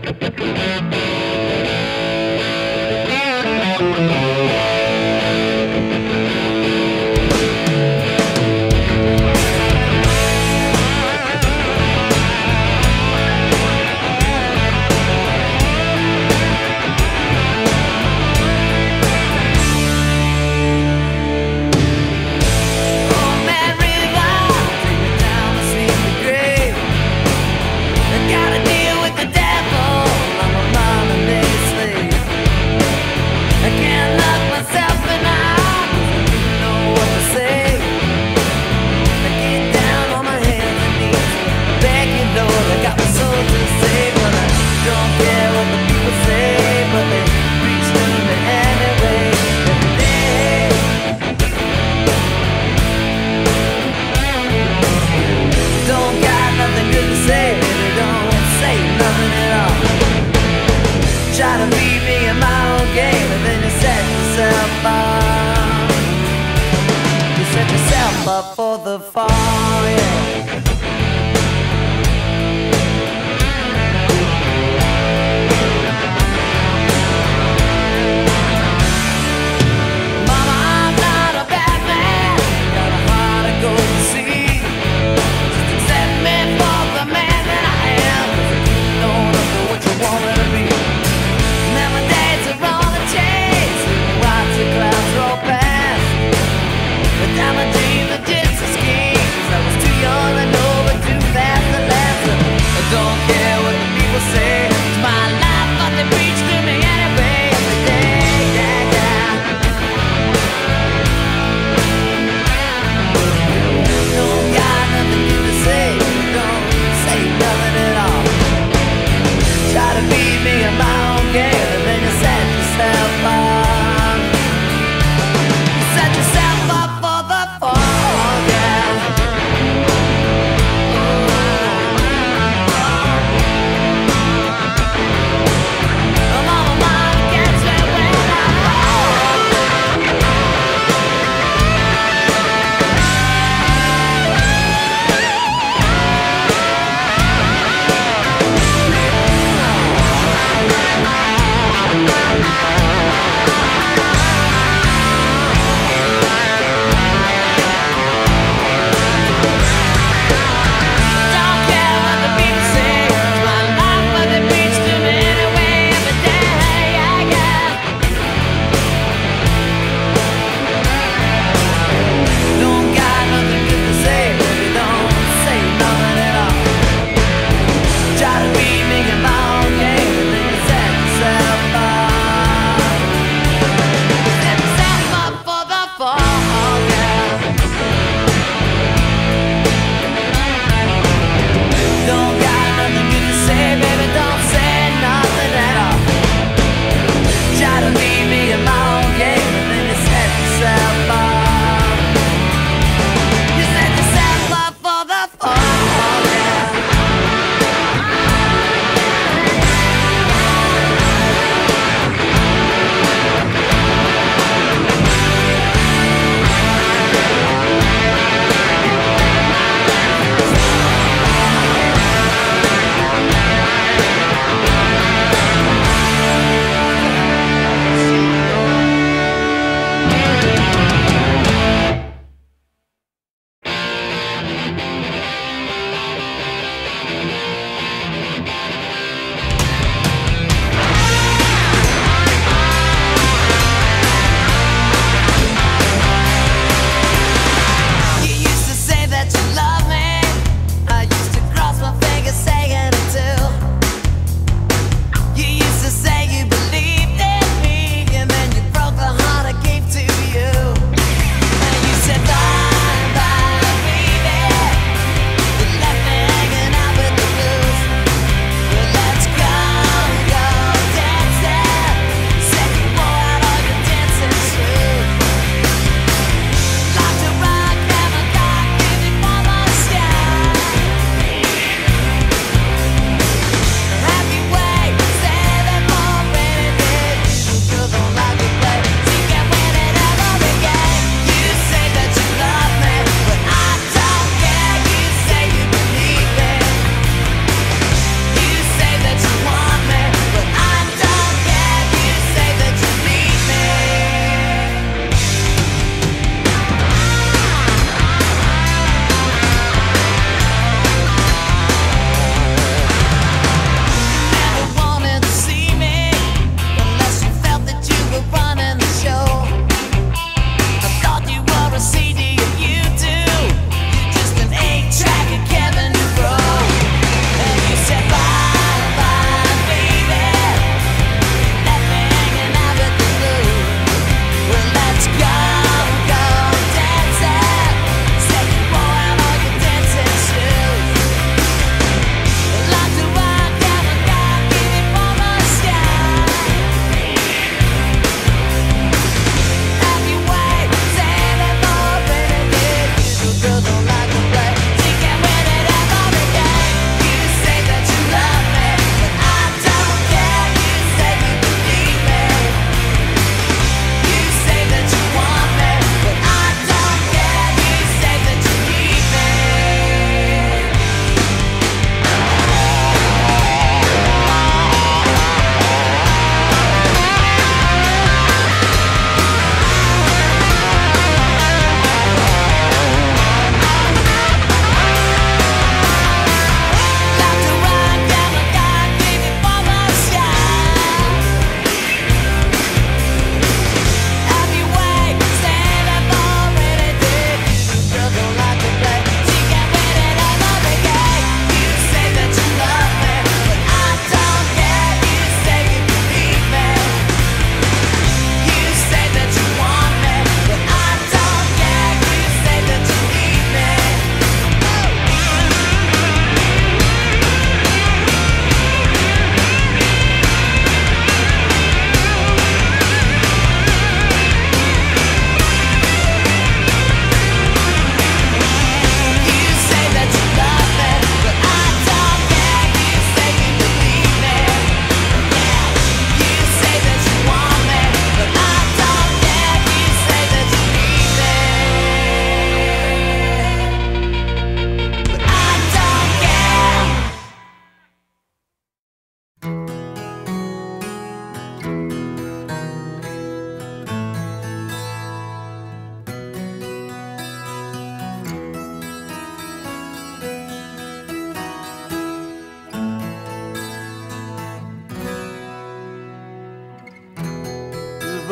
Gotta deal with the devil. I'm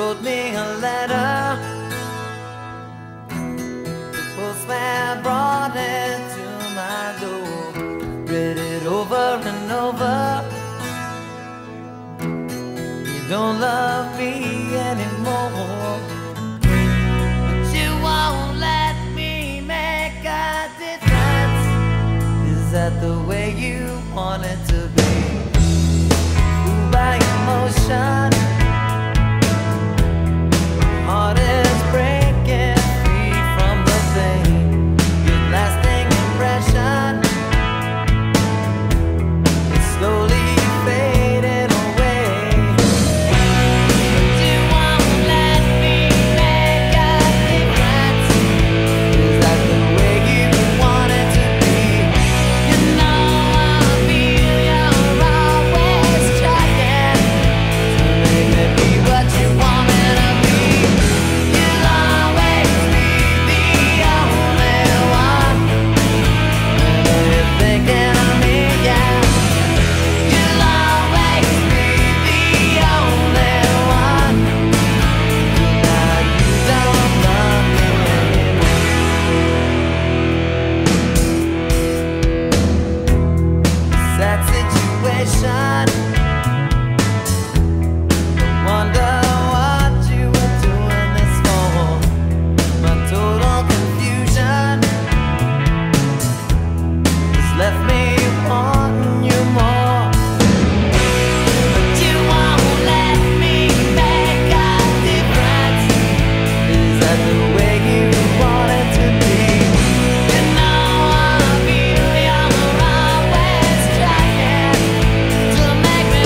wrote me a letter. The postman brought it to my door. Read it over and over. You don't love me anymore, but you won't let me make a difference. Is that the way you want it to be? Moved by emotion, heart is breaking free from the pain. Your lasting impression is slowly fading away. But you won't let me make a difference. Is that the way you want it to be? You know I feel you're always trying to make me be what you want me to be. You'll always be the only one. Whenever you're thinking of me, yeah. You'll always be the only one. Now you don't love me anymore. Sad situation. Wonder what you were doing this for. My total confusion has left me wanting you more. But you won't let me make a difference. Is that the way you want it to be? You know I feel you're always trying to make me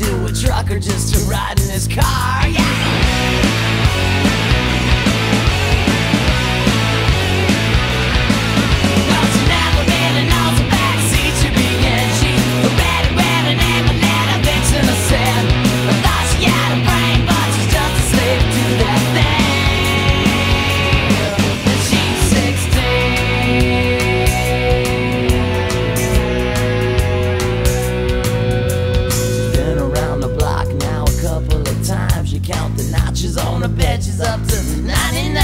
do a trucker just to ride in his car, yeah. Count the notches on her bed, she's up to 99.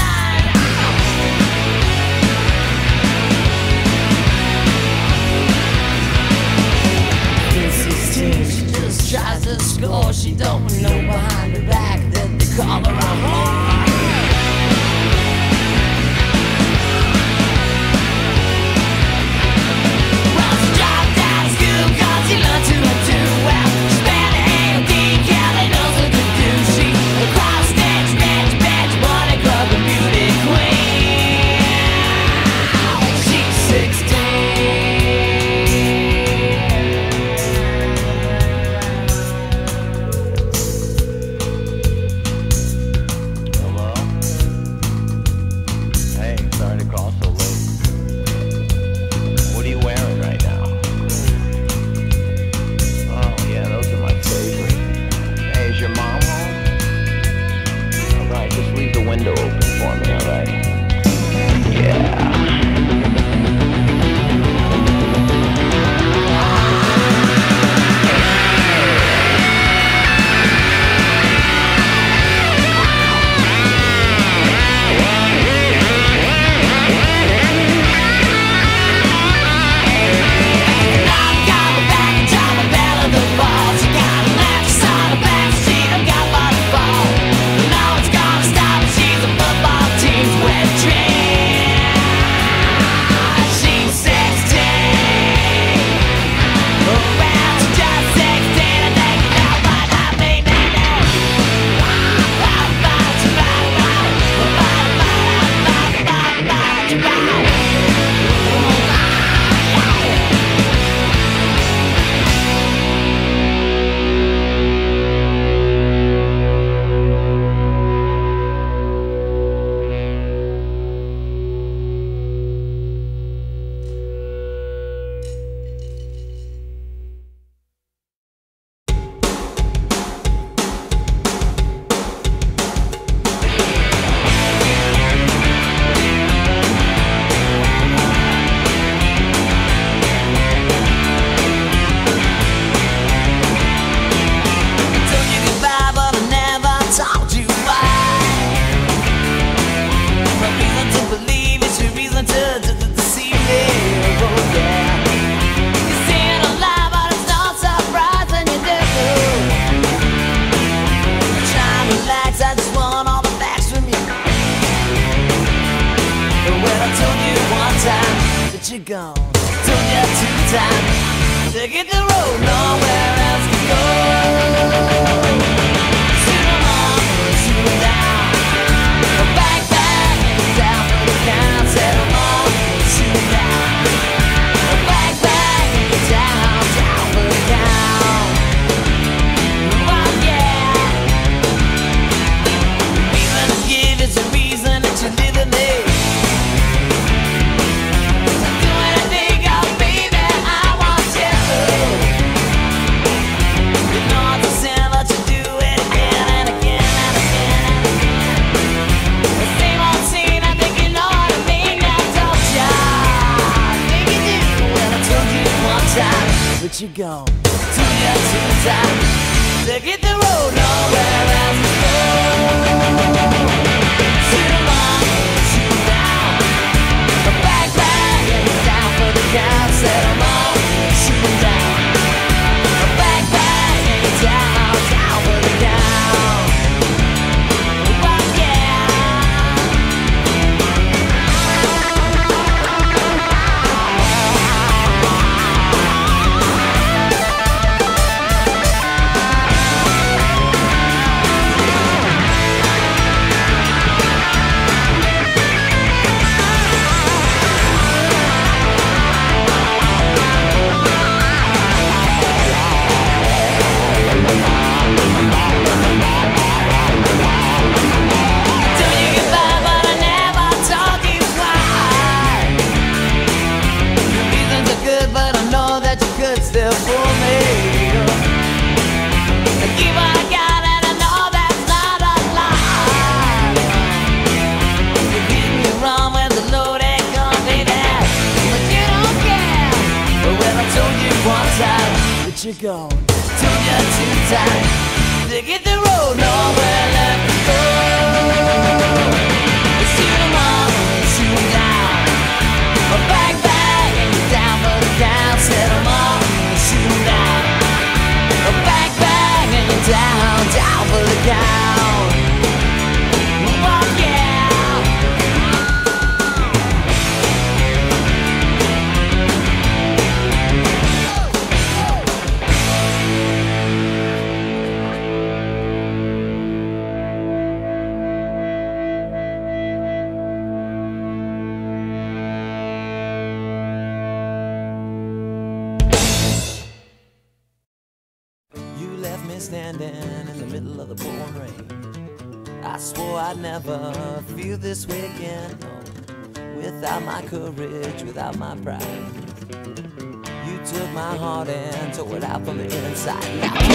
At 16, she just tries to score. She don't know behind her back that they call her a whore. Well, she dropped out of school 'cause she learned to do well. She spent a AMD, Kelly knows what to do. She across stage, bench, money club, and beauty queen. She's 16. Hello? Hey, sorry to call so late. What are you wearing right now? Oh yeah, those are my favorite. Hey, is your mom home? Alright, just leave the window open for me, alright? Yeah. You gone. Told you 2 times to get the road, nowhere else to go. Shoot 'em up, shoot 'em down. Back, down for the count. Set 'em up, shoot 'em down. Back, down for the count. Oh yeah. Reason to give is a reason that you live in me. But you gone. Told you 2 times to get the road, nowhere else to go. Shoot 'em up, shoot 'em down. Back, down for the count. Set 'em up, shoot 'em down. Back, down for the count. Oh yeah. that you're gone. Told you 2 times to get the road, nowhere left to go. See tomorrow, shoot 'em down. A bag and you're down for the count. Set 'em up, shoot 'em down. A bag and you're down for the count. Oh yeah. Standing in the middle of the pouring rain. I swore I'd never feel this way again, no. Without my courage, without my pride. You took my heart and tore it out from the inside.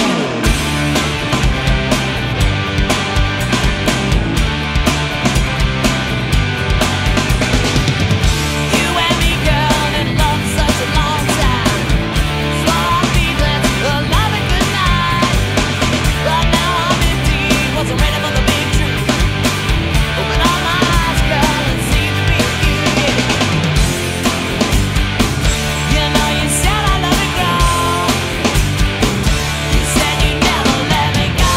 You and me, girl, in love such a long time. Swore I'd be there, love and good night. But now I'm empty, wasn't ready for the big truth. Open all my eyes, girl, and see the real you, yeah. You know you said I love it, girl. You said you'd never let me go.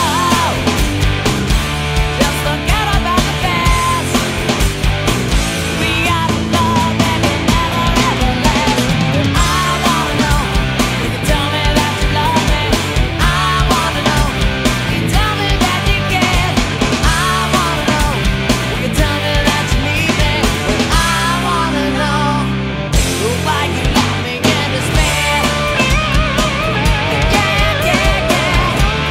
Just forget about the past. We got love that will never ever last. But I wanna know, you can tell me that you love me. I wanna know, you can tell me that you care. I wanna know, you can tell me that you need me. But I wanna know why you left me in despair. Yeah, yeah, yeah.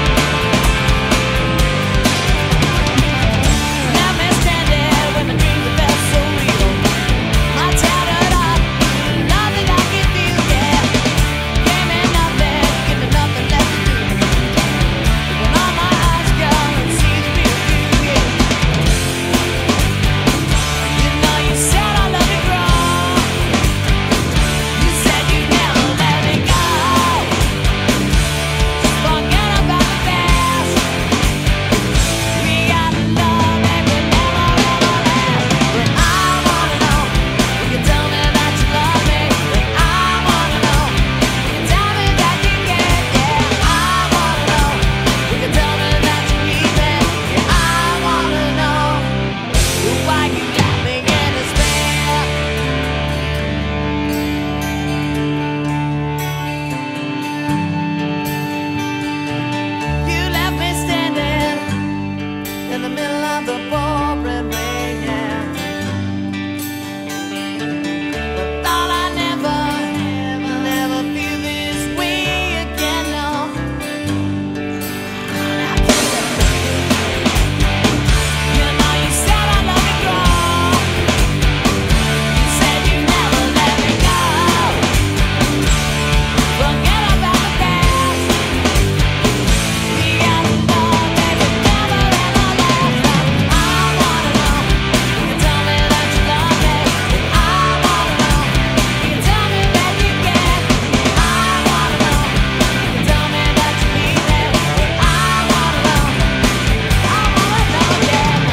Left me stranded when the dreams that felt so real. I tattered up, nothing I can feel, yeah. Gave me nothing left to do. Open all my eyes, girl, and see the real you, yeah. You know you said I love you, girl. You said you'd never let me go. Just forget about the past. We got love that will never ever last. But I wanna know, you can tell me that you love me. And I wanna know, you can tell me that you care. Yeah, I wanna know, you can tell me that you need me. Yeah, I wanna know why you left me in despair. You left me standing in the middle of the pouring rain, yeah. But thought I'd never feel this way again, no. You know you said I love you, girl. You said you'd never let me go. Forget about the past. We got love that will never ever last. I wanna know, you can tell me that you love me. And I wanna know, you can tell me that you care. I wanna know, you can tell me that you need me. And I wanna know, yeah. I wanna know, you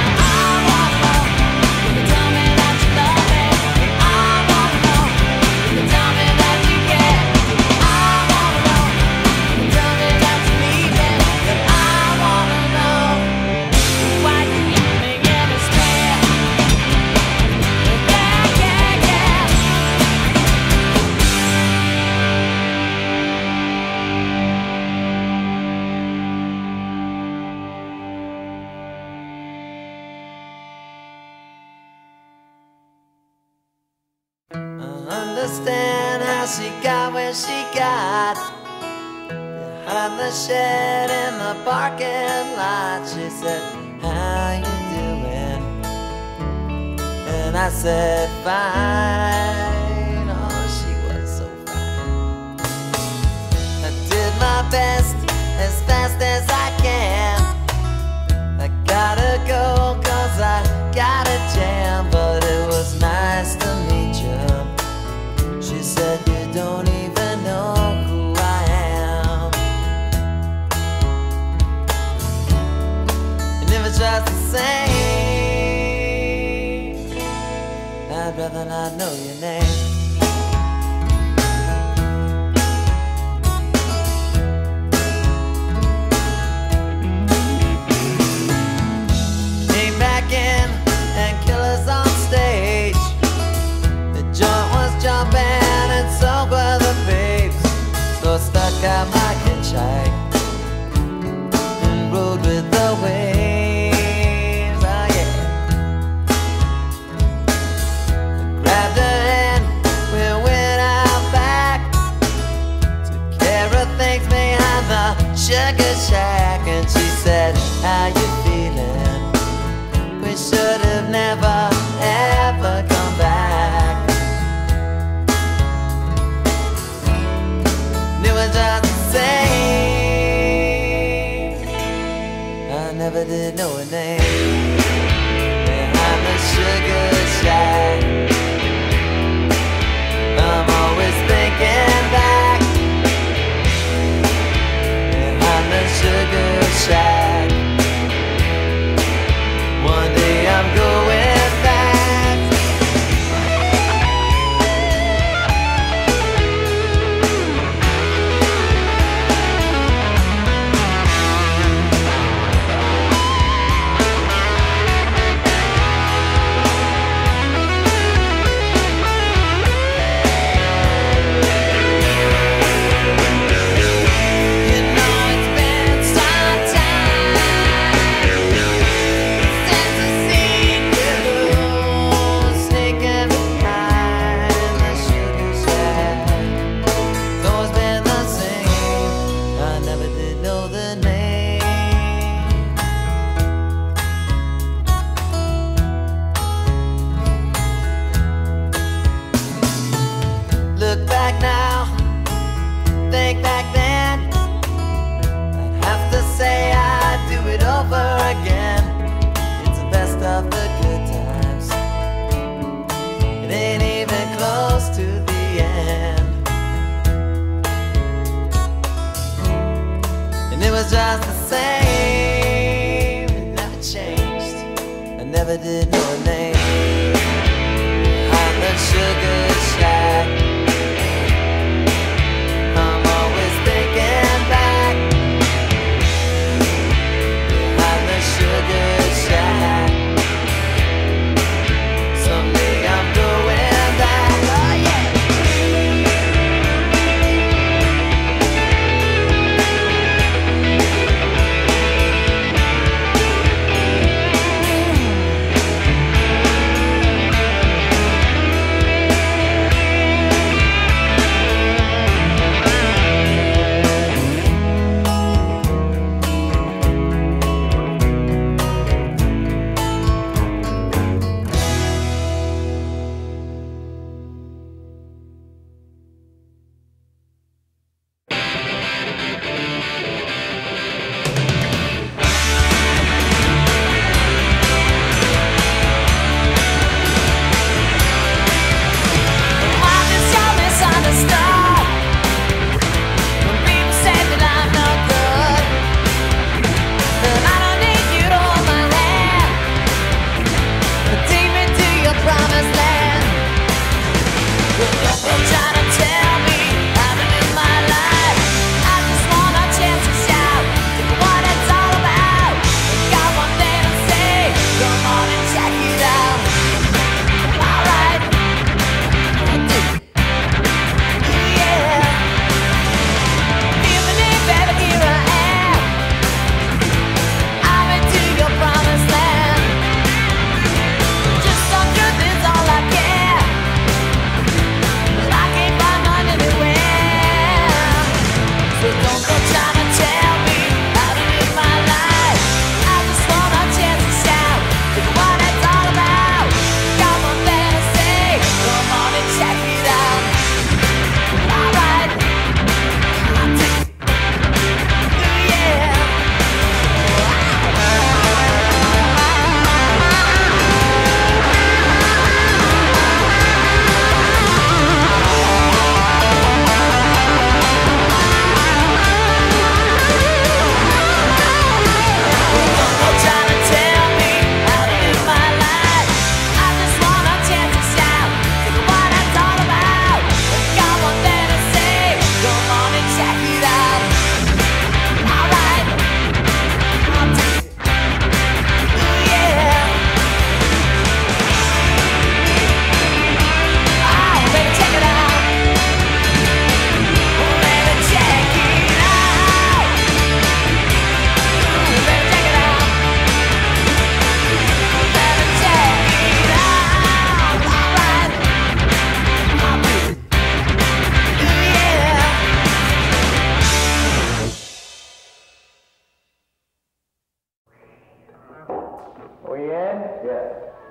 can tell me that you love me. And I wanna know, you can tell me that you care. I wanna know, you can tell me that you need me. And I wanna know why you left me in despair. Yeah, yeah, yeah. I understand how she got where she got. Behind the shed in the parking lot, she said, how you doing? And I said, fine. Oh, she was so fine. I did my best as fast as I can. I gotta go 'cause I got a jam, but it was nice to meet you. She said you don't even know who I am. I know your name. Came back in and killers on stage. The joint was jumping and so were the babes. So stuck out my hitchhike and rode with the waves. Oh yeah. Grabbed her hand, we went out back. Took care of things behind the sugar shack. And she said, how you feeling? We should have never ever come back. And it was just the same. I never did know her name. Behind the sugar shack, I'm always thinking back. Behind the sugar shack, one day I'm going back. You know it's been some time since I seen you sneaking behind the sugar shack. It's always been the same. I never did know the name. Look back now, think back then. I'd have to say I'd do it over again. It's the best of the good times. It ain't even close to the end. And it was just the same. It never changed. I never did know her name. Behind the sugar shack, I'm always thinking back. Behind the sugar shack, someday I'm going back. Oh yeah.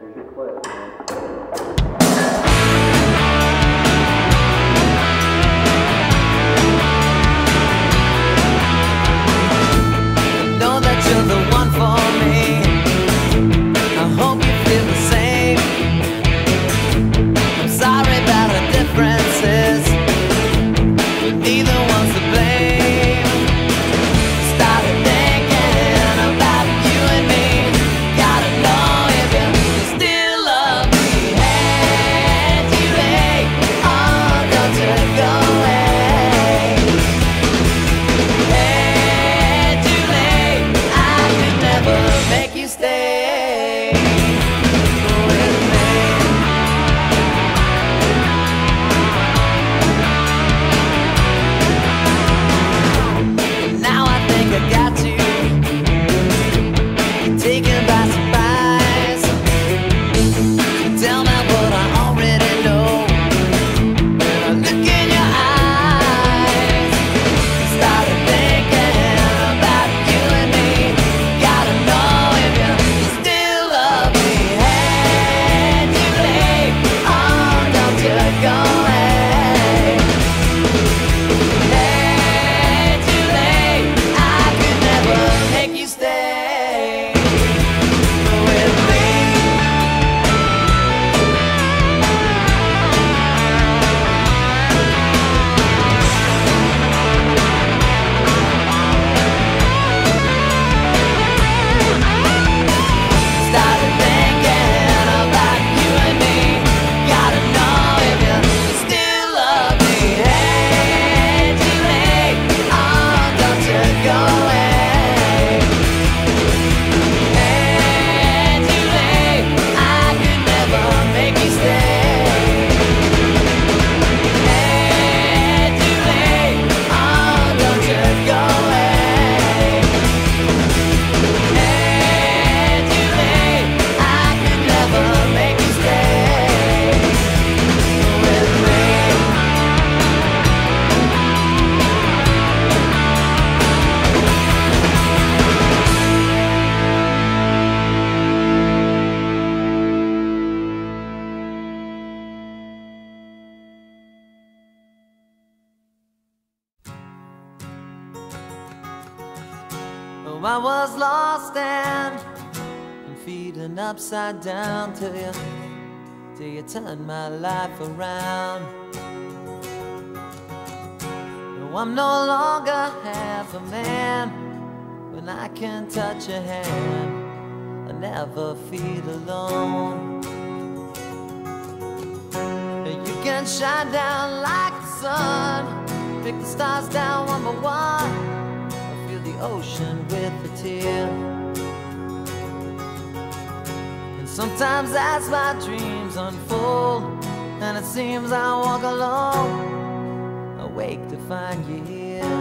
Here's your clip, man. Know that you're the one for me. I hope you feel the same. I'm sorry about our differences, but neither one's to blame. Started thinking about you and me. Gotta know if you still love me. Hey, too late. Oh, don't you go away. Hey, too late. I could never make you stay with me. Now I think I got you taken by surprise. Tell me what I already know when I look in your eyes. Started thinking about you and me. Gotta know if you still love me. Hey, too late. Oh, don't you go away. Hey, too late. I could never make you stay with me. Started thinking about you and me. Gotta know if you still love me. Hey, too late. Oh, don't you go away. Hey, too late. I could never make you stay. Hey, too late. Oh, don't you go away. Hey, too late. I could never make you stay with me. Oh, I was lost and feeding upside down till you turned my life around. No, I'm no longer half a man when I can touch your hand. I never feel alone. You can shine down like the sun, pick the stars down one by one. I feel the ocean with a tear. And sometimes as my dreams unfold, and it seems I walk alone, I wake to find you here.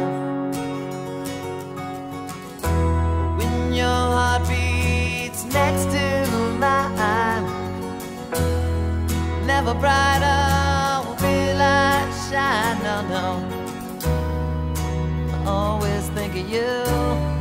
When your heart beats next to mine, never brighter will be like shine, no, no. I always think of you.